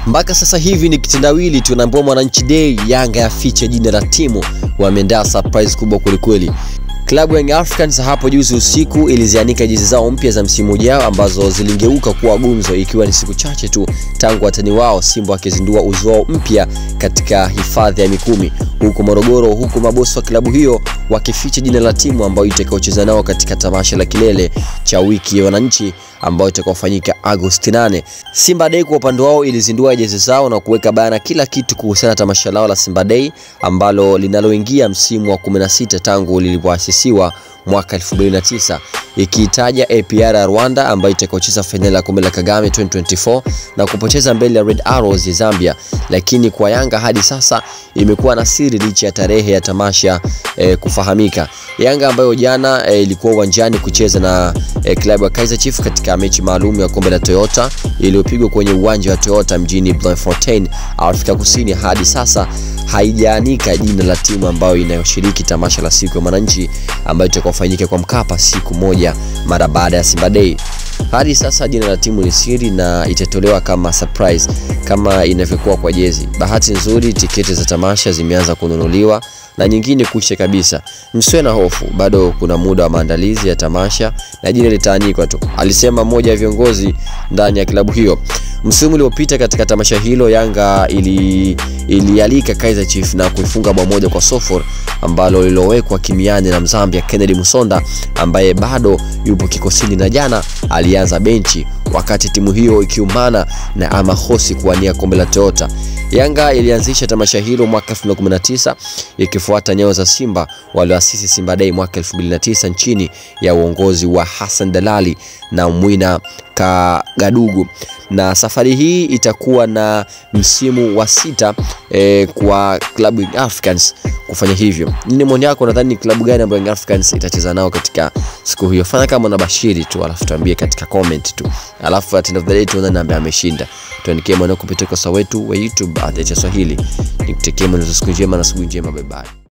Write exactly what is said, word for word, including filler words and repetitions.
Mpaka sasa hivi ni kitendawili tunaambiwa Mwananchi Day Yanga yaficha jina la timu, wameandaa surprise kubwa kulikweli. Klabu ya Young Africans hapo juzi usiku ilizianika jezi zao mpya za msimu ujao ambazo zilingeuka kuwa gumzo, ikiwa ni siku chache tu tangu watani wao Simba wakizindua uzo wao mpya katika hifadhi ya Mikumi huko Morogoro, huku mabosi wa klabu hiyo wakificha jina la timu ambayo itakayocheza nao katika tamasha la kilele cha wiki ya wananchi ambayo itakayofanyika Agosti nane. Simba Day kwa upande wao ilizindua jezi zao na kuweka bayana kila kitu kuhusiana na tamasha lao la Simba Day ambalo linaloingia msimu wa kumi na sita tangu lilipoasisiwa mwaka elfu mbili na tisa, ikiitaja A P R ya Rwanda ambayo itakayocheza finali ya kombe la Kagame twenty twenty-four na kupoteza mbele ya Red Arrows ya Zambia. Lakini kwa Yanga hadi sasa imekuwa na siri licha ya tarehe ya tamasha e, kufahamika. Yanga ambayo jana e, ilikuwa uwanjani kucheza na e, klabu ya Kaizer Chiefs katika mechi maalum ya kombe la Toyota iliyopigwa kwenye uwanja wa Toyota mjini Bloemfontein, Afrika Kusini, hadi sasa haijaanika jina la timu ambayo inayoshiriki tamasha la siku ya Mwananchi ambayo itakayofanyika kwa Mkapa siku moja mara baada ya Simba Day. Hadi sasa jina la timu ni siri na itatolewa kama surprise kama inavyokuwa kwa jezi. Bahati nzuri tiketi za tamasha zimeanza kununuliwa na nyingine kuisha kabisa. Msiwe na hofu, bado kuna muda wa maandalizi ya tamasha na jina litaanikwa tu, alisema mmoja wa viongozi ndani ya klabu hiyo. Msimu uliopita katika tamasha hilo Yanga ili ilialika Kaizer Chiefs na kuifunga bao moja kwa sifuri ambalo lilowekwa kimiani na Mzambia Kennedy Musonda ambaye bado yupo kikosini na jana alianza benchi wakati timu hiyo ikiumana na Amahosi kuwania kombe la Toyota. Yanga ilianzisha tamasha hilo mwaka elfu mbili na kumi na tisa ikifuata nyayo za Simba walioasisi Simba Day mwaka elfu mbili na tisa chini ya uongozi wa Hassan Dalali na Mwina Kagadugu, na safari hii itakuwa na msimu wa sita e, kwa klabu ya Africans kufanya hivyo. Nini maoni yako? Nadhani ni klabu gani ambayo Africans itacheza nao katika siku hiyo? Fanya kama unabashiri tu alafu tuambie katika comment tu, alafu at the end of the day tuone nani ameshinda. Tuandikie maoni kupitia kwa wetu wa YouTube at Swahili. Nikutekee mwanzo siku njema na siku njema, bye bye.